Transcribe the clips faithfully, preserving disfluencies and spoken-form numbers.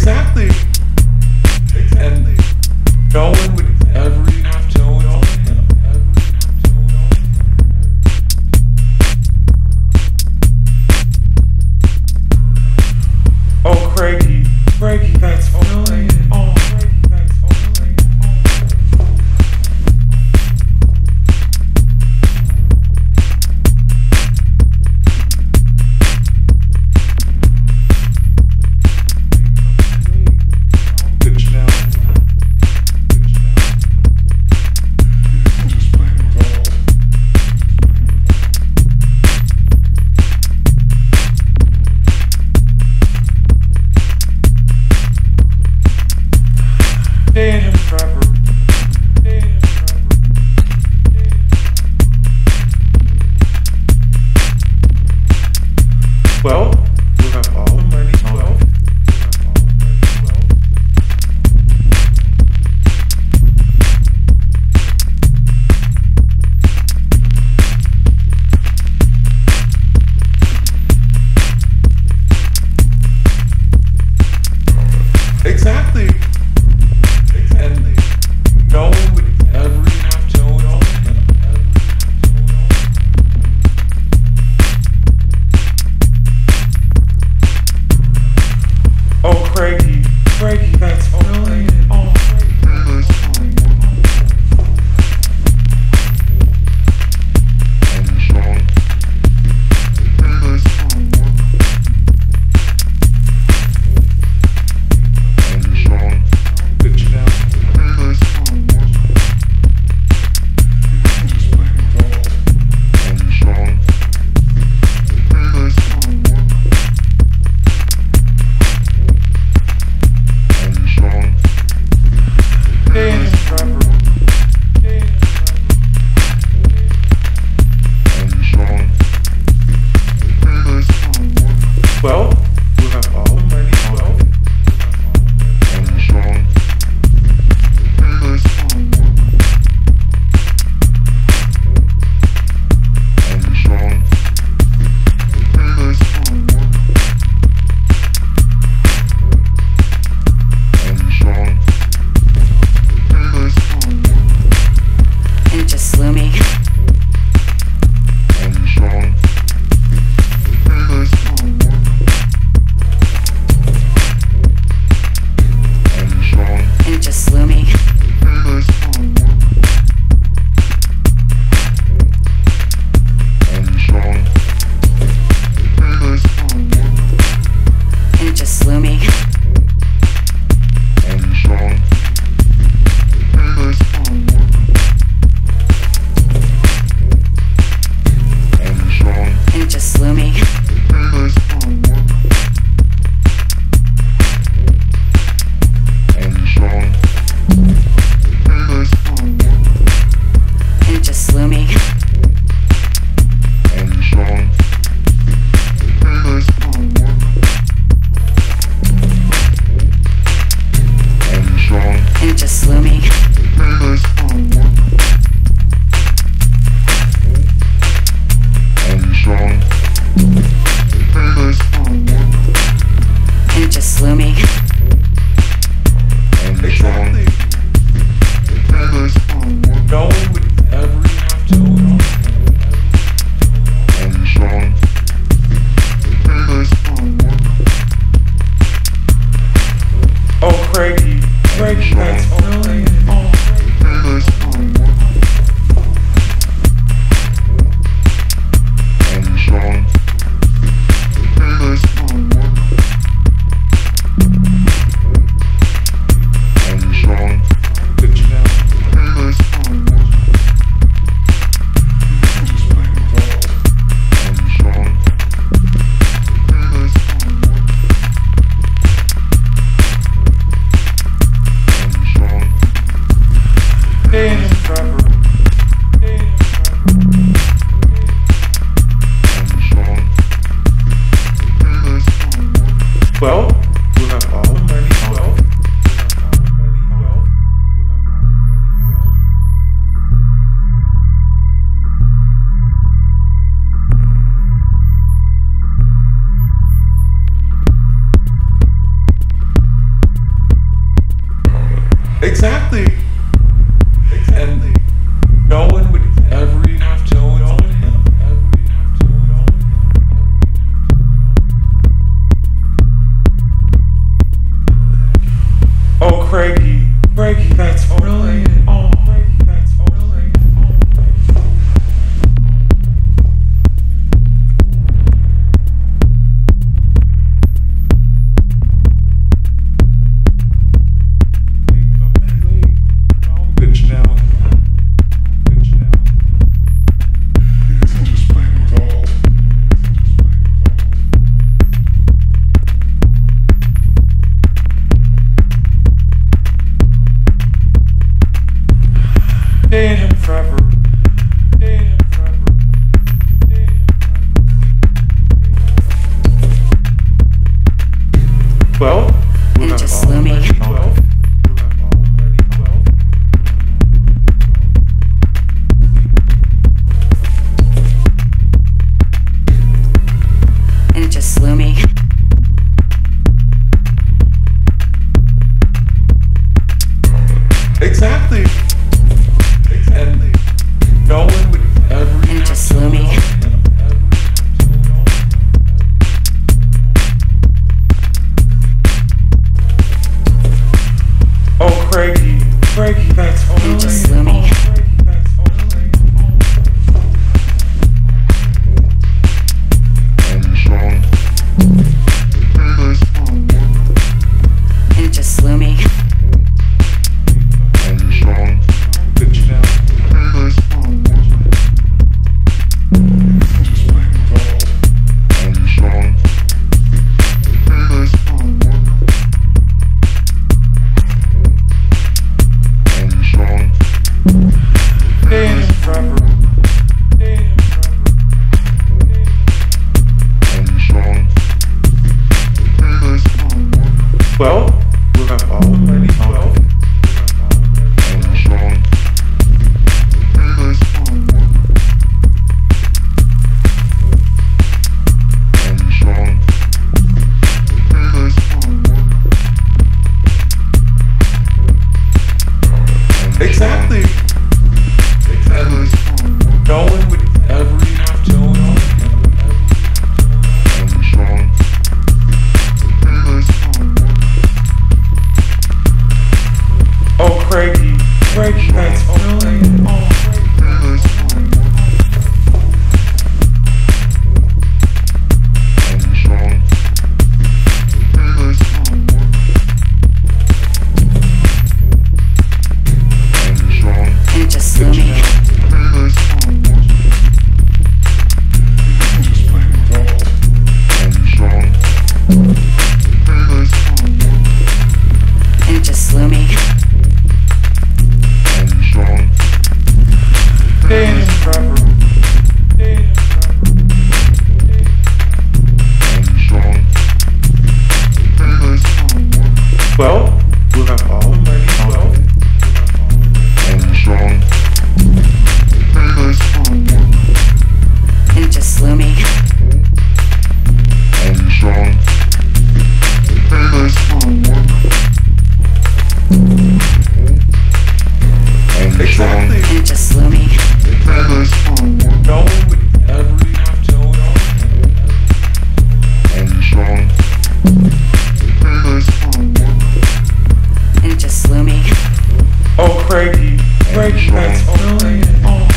Exactly. Exactly. And no one would ever have to know it. Oh, Craigie, Craigie, that's fine. Oh, Craigie, that's fine. Bitch now. Just playing with all. Dan and Trevor. Dan and Trevor. Well, you have all the money. Well, you have all the money. Well. Exactly. Exactly. No one would ever have to know it all. Oh, Craigie, Craigie, that's fine. Oh, that's fine. Bitch now. Just playing with all. Dan and Trevor. Dan and Trevor. Well, you have all the money. Well, And just slew me. And just slew me. And just slew me. And just slew me. And just slew me. And just slew me. And just slew me. exactly. No one would ever have to know it all. Oh, Craigie, Craigie, that's fine. Oh, that's fine. Bitch now. Just playing with all. Exactly. Exactly. And no one would ever have to know him. Oh, Craigie, Craigie, that's brilliant. Oh, Craigie, that's brilliant. Bitch now. Bitch now. He isn't just playing with all. Paying him forever. Paying him forever. Paying him forever. Well, we'll And just have slew me. already twelve. We'll have already twelve. And it just slew me. Exactly. Exactly. No one would ever And it have just to slew me. know him. Oh, Craigie, Craigie, that's And it just slew me. Oh, Craigie, that's And it just slew me. Bitch now. Just playing with all. Paying him forever. Paying him forever. Well, we'll have already twelve. Exactly. Exactly. No one would ever have to know him. Oh, Craigie, Craigie, that's brilliant. Oh, And it just slew me. just playing with all. And it just slew me. Paying him forever. Paying him forever. Well, we'll have already twelve. And it just slew me. Exactly. And it just slew me. No one would ever have to know him. And it just slew me. Oh, Craigie, Craigie, that's brilliant. Oh,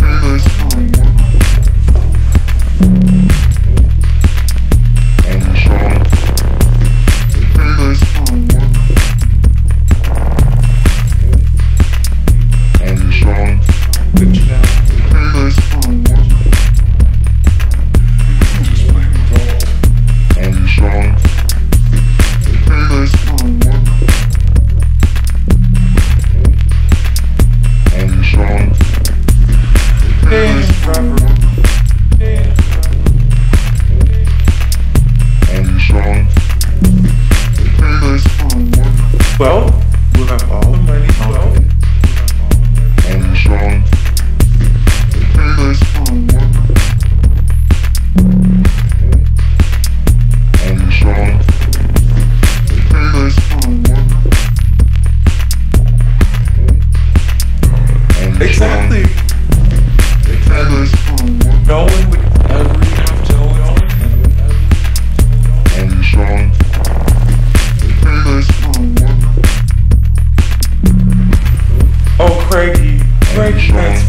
bitch now. Just playing with all. Paying him forever. Paying him forever. Well, we'll have already twelve. That's